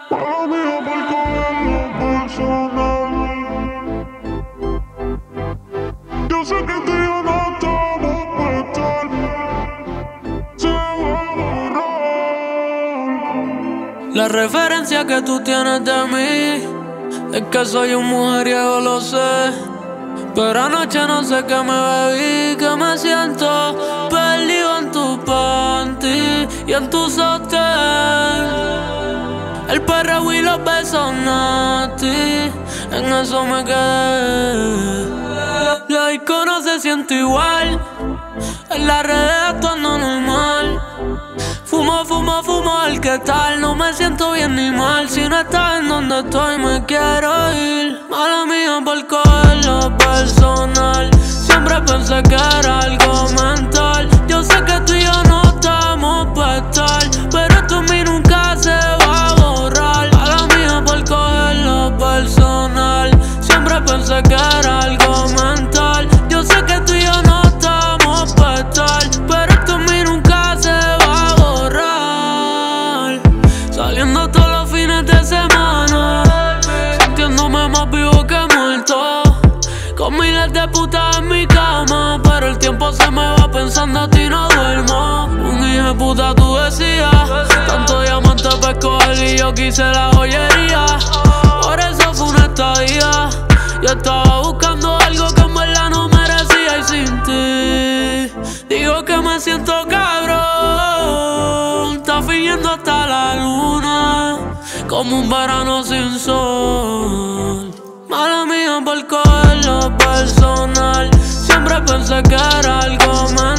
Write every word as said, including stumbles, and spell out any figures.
Mala mía por cogerlo personal. Yo sé que tú y yo no estamos para estar. Se va a borrar. La referencia que tú tienes de mí es que soy un mujeriego, lo sé. Pero anoche no sé qué me bebí, que me siento perdido en tu panty y en tu sostén. El perreo y los besos nasty, en eso me quedé. La disco no se siente igual, en las redes actuando normal. Fumo, fumo, fumo, el que tal, no me siento bien ni mal. Si no estás en donde estoy me quiero ir. Mala mía por cogerlo personal. Siempre pensé que era algo mental. Yo sé que tú y yo no estamos para estar, pero esto en mí nunca se va a borrar. Mala mía por cogerlo personal. Siempre pensé que era algo mental. Yo sé que tú y yo no estamos para estar, pero esto en mí nunca se va a borrar. Saliendo todos los fines de semana, sintiéndome más vivo que muerto, con miles de putas en mi cama, pero el tiempo se me va pensando a ti no duermo. Un hijo de puta tú decías, tanto diamante para escoger y yo quise la joyería. Por eso fue una estadía, yo estaba buscando algo que en verdad no merecía. Y sin ti, digo que me siento cabrón. Está fingiendo hasta la luna, como un verano sin sol. Mala mía por cogerlo personal. Siempre pensé que era algo más.